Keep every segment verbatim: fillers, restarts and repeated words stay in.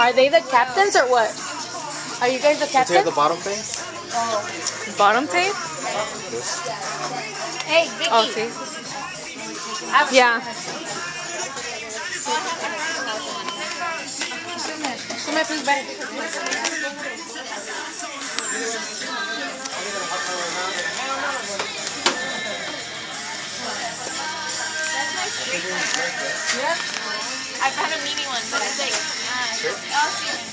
Are they the captains or what? Are you guys the captains? Do you have the bottom thing? Oh. Bottom tape? This. Hey, Vicky. Oh, see? Yeah. I've had a mini one, but it's like, uh, I'll see it.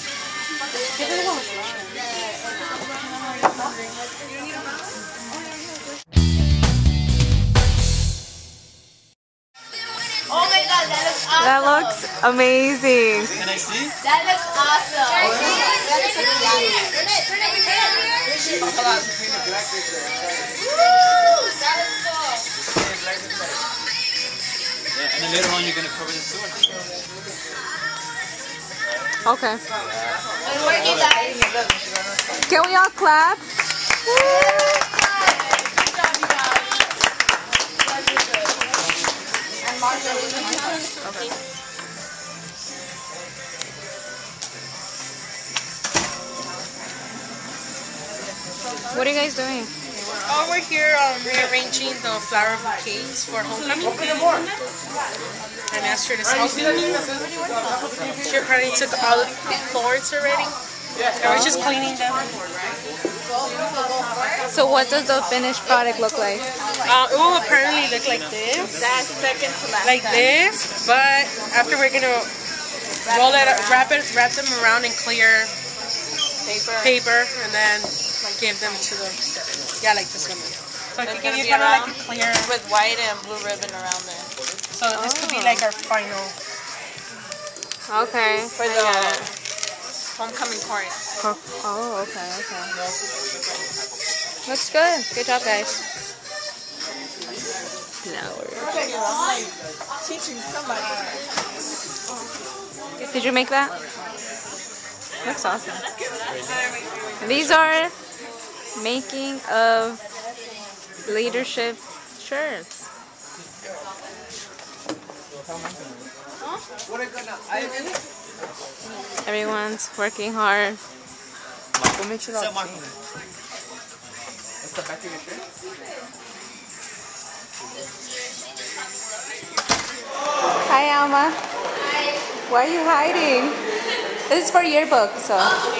Oh my god, that looks awesome. That looks amazing. Can I see? That looks awesome. Turn it, turn it, Hold on. Woo! That is cool. Yeah, and then later on you're gonna cover this too. Okay. Good work, you guys. Can we all clap? Okay. What are you guys doing? Oh, we're here um, rearranging the flower bouquets for homecoming. And asked her to help me. She already took all the boards already. And we're just cleaning them. So what does the finished product look like? Uh, it will apparently look like this. That's second to last. Like this. But after we're going to roll it, wrap it, wrap them around in clear Paper. paper, and then give them to the, yeah, like this one. So I It's think gonna you be kind of like around a clear, with white and blue ribbon around there. so this could be like our final. Okay. For the homecoming chorus. Oh, okay, okay. Looks good. Good job, guys. Flowers. Teaching somebody. Did you make that? Looks awesome. These are making of leadership shirts. Everyone's working hard. Hi, Alma. Hi. Why are you hiding? This is for yearbook, so.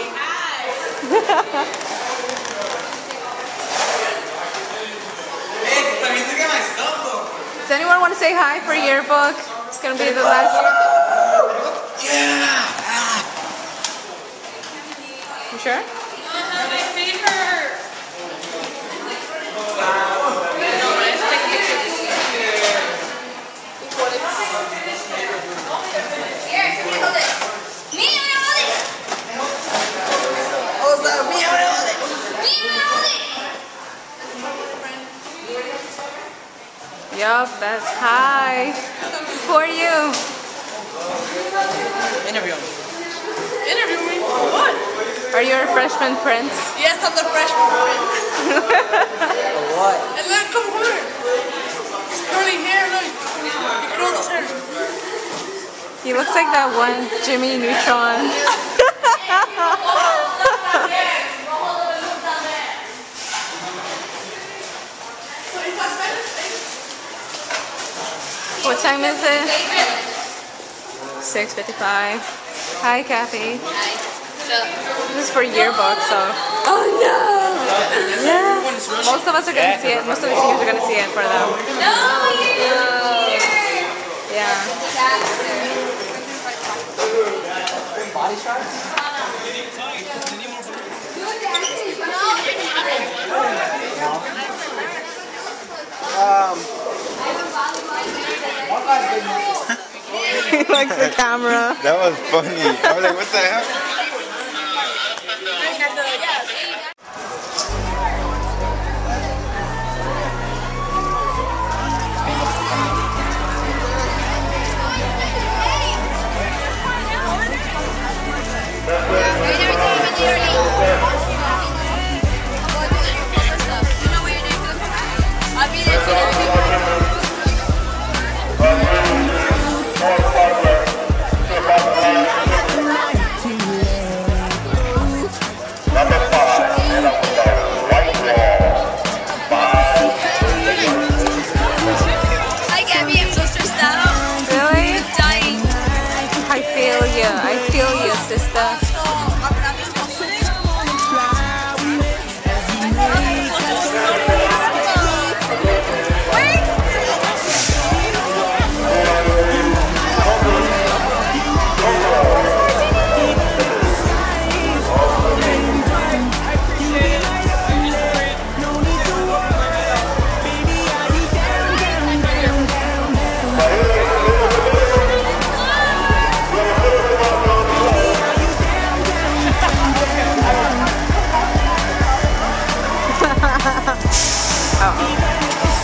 Does anyone want to say hi for yearbook? It's gonna be the last. Yeah. You sure? My favorite. Yup, that's hi. Who are you? Interview. Interview me? What? Are you a freshman prince? Yes, I'm the freshman prince. What? And look, come here. Curly hair, look. He curled his hair. He looks like that one Jimmy Neutron. What time is it? six fifty-five. Hi, Kathy. This is for yearbook, so. Oh no! Yeah. Most of us are gonna see it. Most of the seniors are gonna see it for them. No, you're here. Yeah. Body shark? Um. He likes the camera. That was funny. I was like, what the hell? I'll be there today. Too Oh.